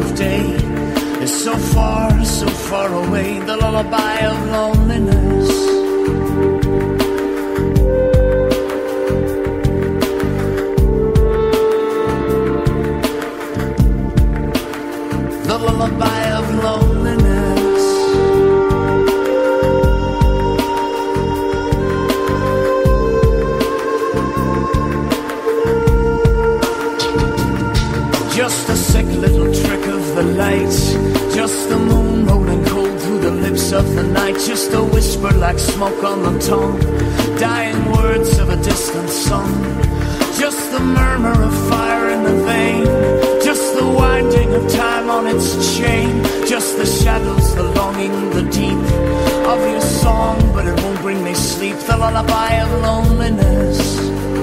of day is so far away, the lullaby of loneliness. The lullaby of loneliness. Just a sick little trick of the light, just the moon rolling cold through the lips of the night, just a whisper like smoke on the tongue, dying words of a distant song, just the murmur of fire in the vein, just the winding of time on its chain, just the shadows, the longing, the deep of your song, but it won't bring me sleep, the lullaby of loneliness.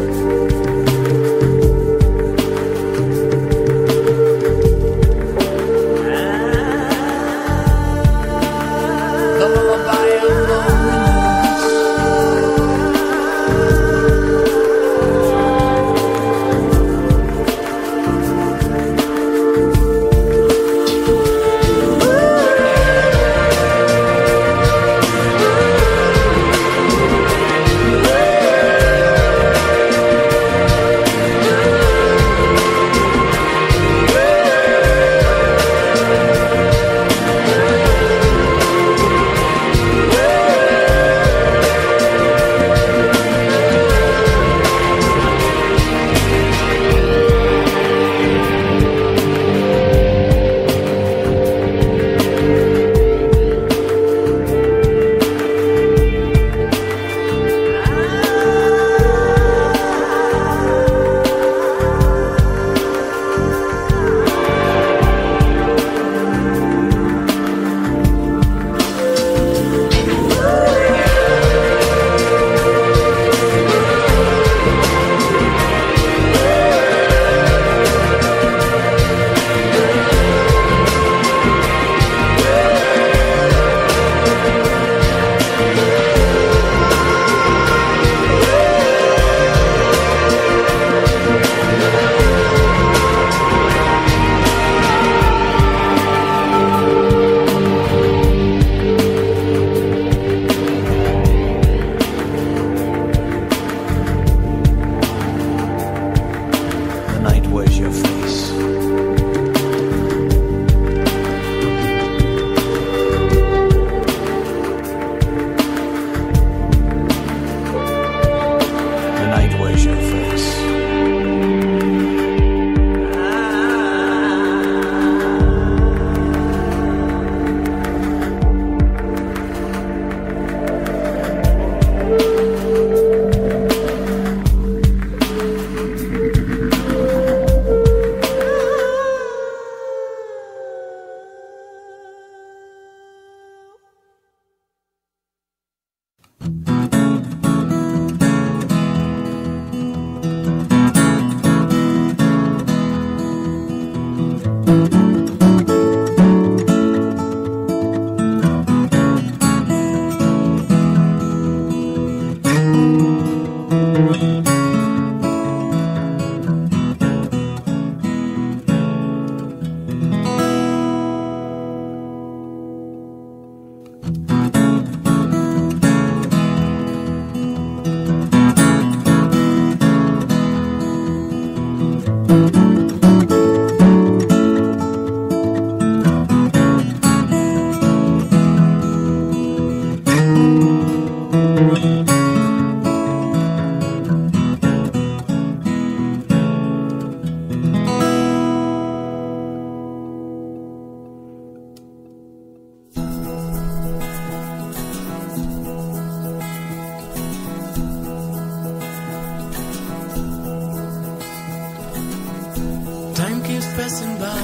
passing by.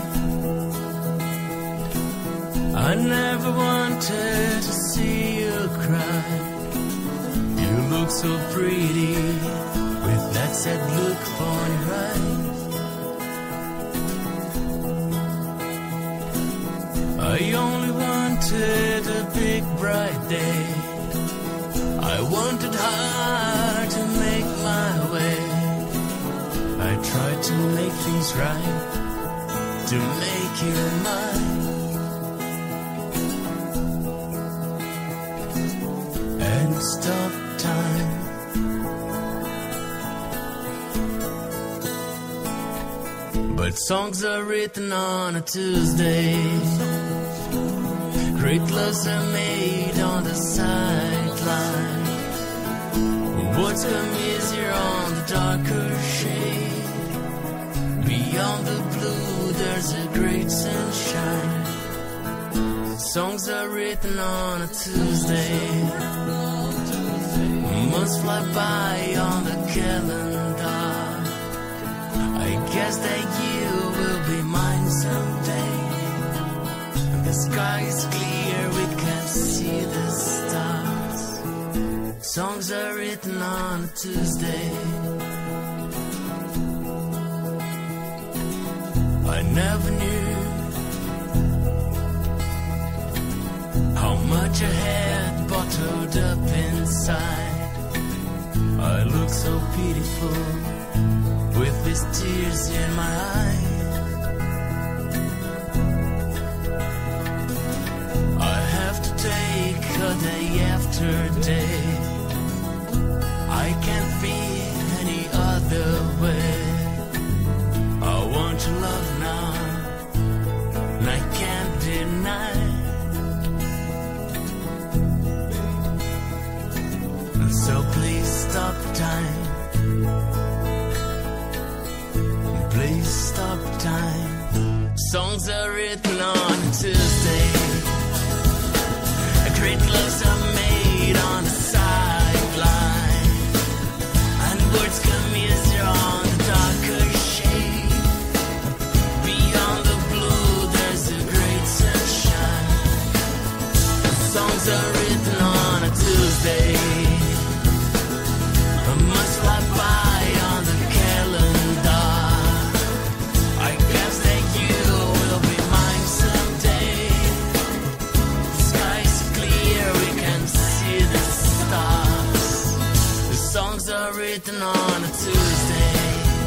I never wanted to see you cry. You look so pretty with that sad look on your eyes. I only wanted a big bright day. I wanted hard to make my way. I tried to make things right, to make you mine. And stop time. But songs are written on a Tuesday. Great loves are made on the sideline. Words come easier on the darker shade. Beyond the blue there's a great sunshine. Songs are written on a Tuesday. Months fly by on the calendar. I guess that you will be mine someday. The sky is clear, we can see the stars. Songs are written on a Tuesday. I never knew how much I had bottled up inside. I look so pitiful with these tears in my eyes. I have to take a day after day. I can't be any other way. I want to love now, and I can't deny. So please stop time. Please stop time. Songs are written on a Tuesday. Great loves are made on the sideline. And words come easier on the darker shade. Beyond the blue there's a great sunshine. Songs are written on a Tuesday. Must fly by on the calendar. I guess that you will be mine someday. The sky's clear, we can see the stars. The songs are written on a Tuesday.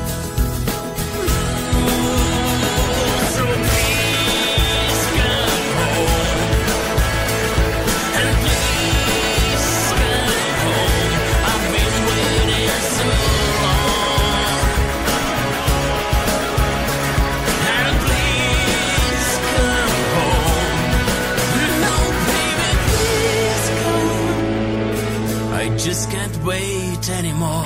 So please come home. And please come home. I've been waiting so long. And please come home. No, baby, please come. I just can't wait anymore.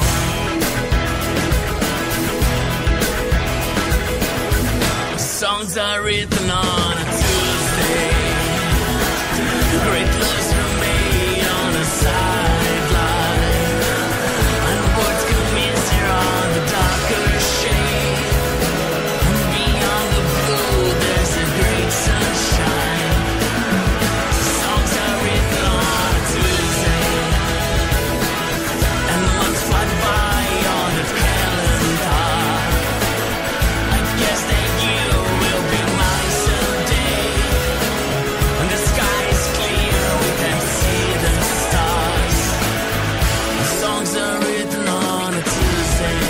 Songs are written on a Tuesday. Great loves are made on a sideline. And words come easier on the darker shade. And beyond the blue there's a great sunshine. Songs are written on a Tuesday. And months fly by on the calendar. I guess that you will be mine someday. And the sky is clear, we can see the stars. The songs are written on a Tuesday.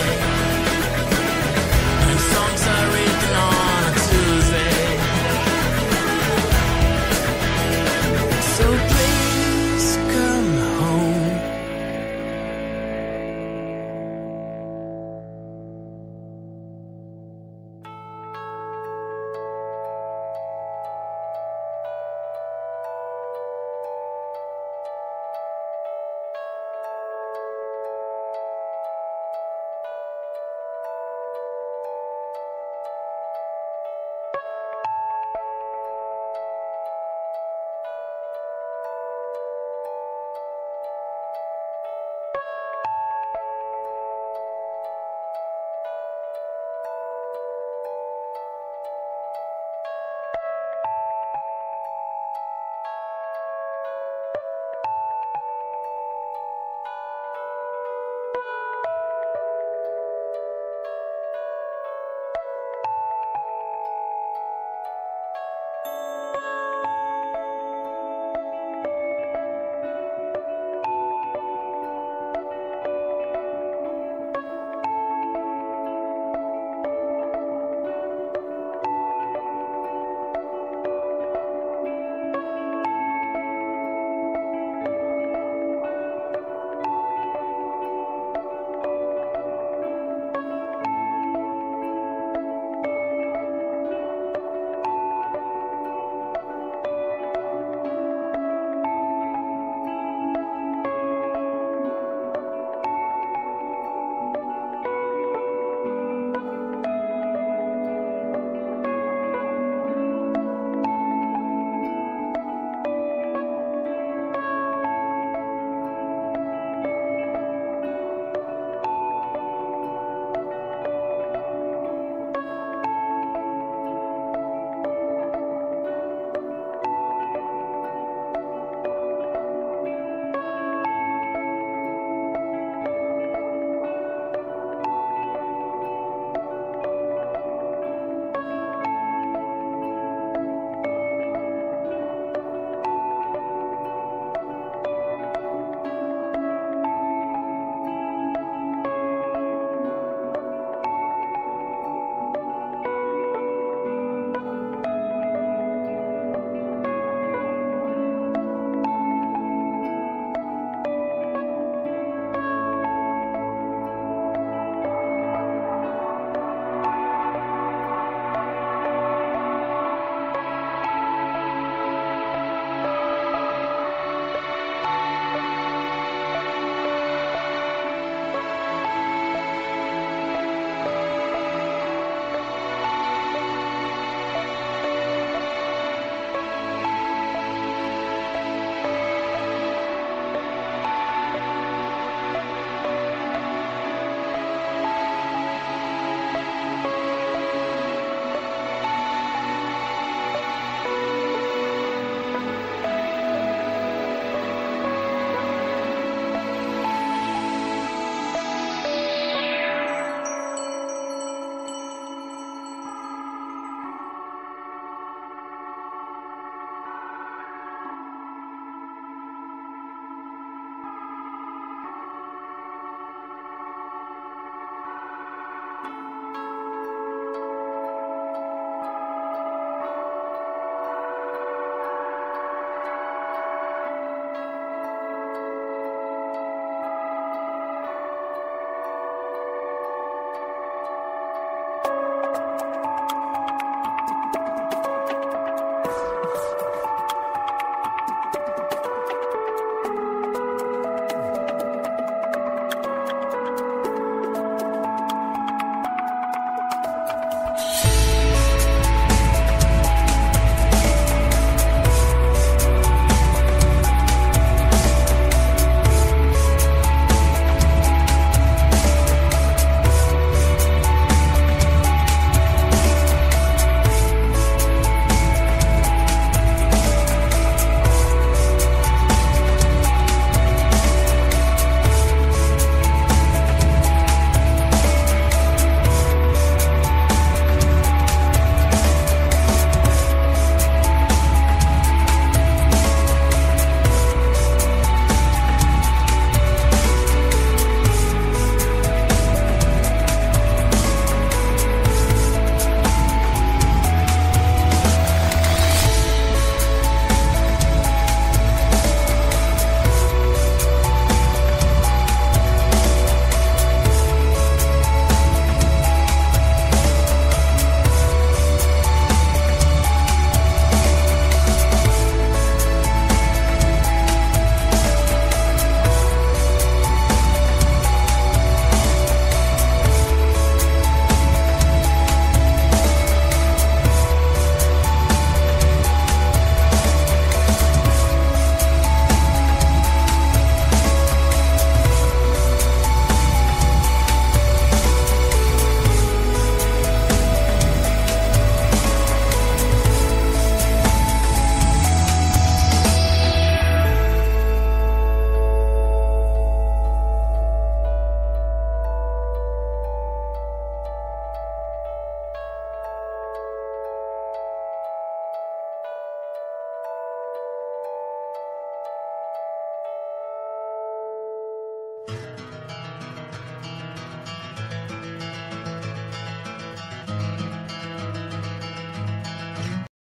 And songs are written on a Tuesday. So please come home.